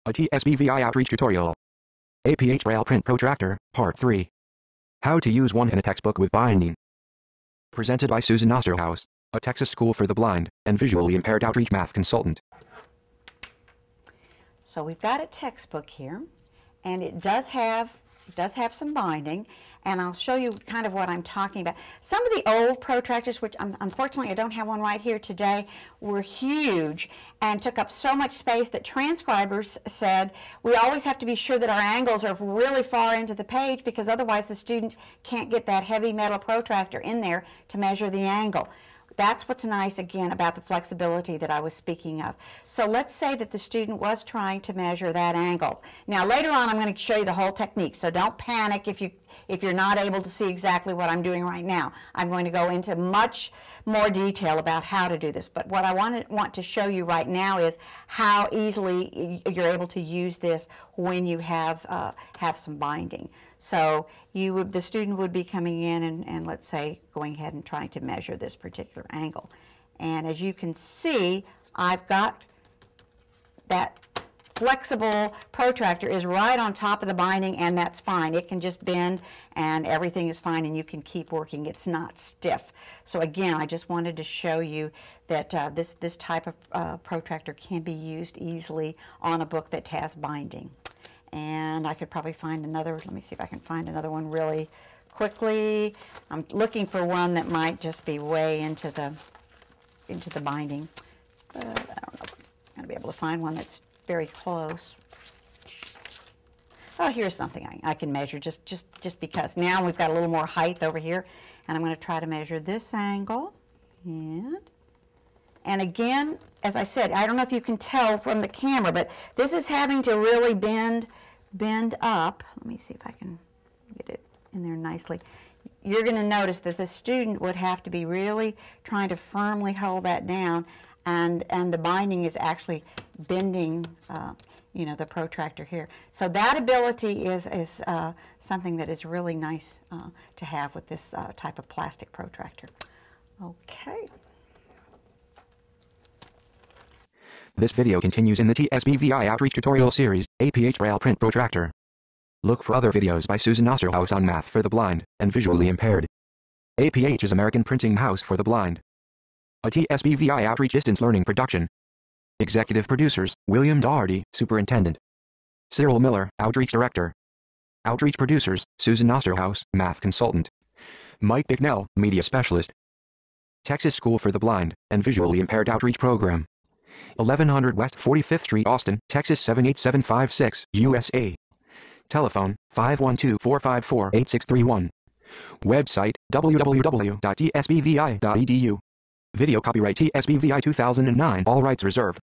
A TSBVI outreach tutorial. APH Braille Print Protractor, Part 3. How to use one in a textbook with binding. Presented by Susan Osterhaus, a Texas School for the Blind and Visually Impaired Outreach Math Consultant. So we've got a textbook here, and it does have some binding, and I'll show you kind of what I'm talking about. Some of the old protractors, which unfortunately I don't have one right here today, were huge and took up so much space that transcribers said we always have to be sure that our angles are really far into the page, because otherwise the student can't get that heavy metal protractor in there to measure the angle. That's what's nice, again, about the flexibility that I was speaking of. So let's say that the student was trying to measure that angle. Now, later on, I'm going to show you the whole technique, so don't panic if you're not able to see exactly what I'm doing right now. I'm going to go into much more detail about how to do this. But what I want to show you right now is how easily you're able to use this when you have some binding. So the student would be coming in and let's say going ahead and trying to measure this particular angle. And as you can see, I've got that flexible protractor is right on top of the binding, and that's fine. It can just bend and everything is fine, and you can keep working. It's not stiff. So again, I just wanted to show you that this type of protractor can be used easily on a book that has binding. And I could probably find another. Let me see if I can find another one really quickly. I'm looking for one that might just be way into the binding, but I don't know if I'm going to be able to find one that's very close. Oh, here's something I can measure just because. Now we've got a little more height over here, and I'm going to try to measure this angle. And again, as I said, I don't know if you can tell from the camera, but this is having to really bend up. Let me see if I can get it in there nicely. You're going to notice that the student would have to be really trying to firmly hold that down, and the binding is actually bending the protractor here. So that ability is something that is really nice to have with this type of plastic protractor. Okay. This video continues in the TSBVI Outreach Tutorial Series, APH Braille Print Protractor. Look for other videos by Susan Osterhaus on math for the blind and visually impaired. APH is American Printing House for the Blind. A TSBVI Outreach Distance Learning production. Executive producers, William Daugherty, Superintendent. Cyril Miller, Outreach Director. Outreach producers, Susan Osterhaus, Math Consultant. Mike Bicknell, Media Specialist. Texas School for the Blind and Visually Impaired Outreach Program. 1100 West 45th Street, Austin, Texas 78756, USA. Telephone, 512-454-8631. Website, www.tsbvi.edu. Video copyright TSBVI 2009, all rights reserved.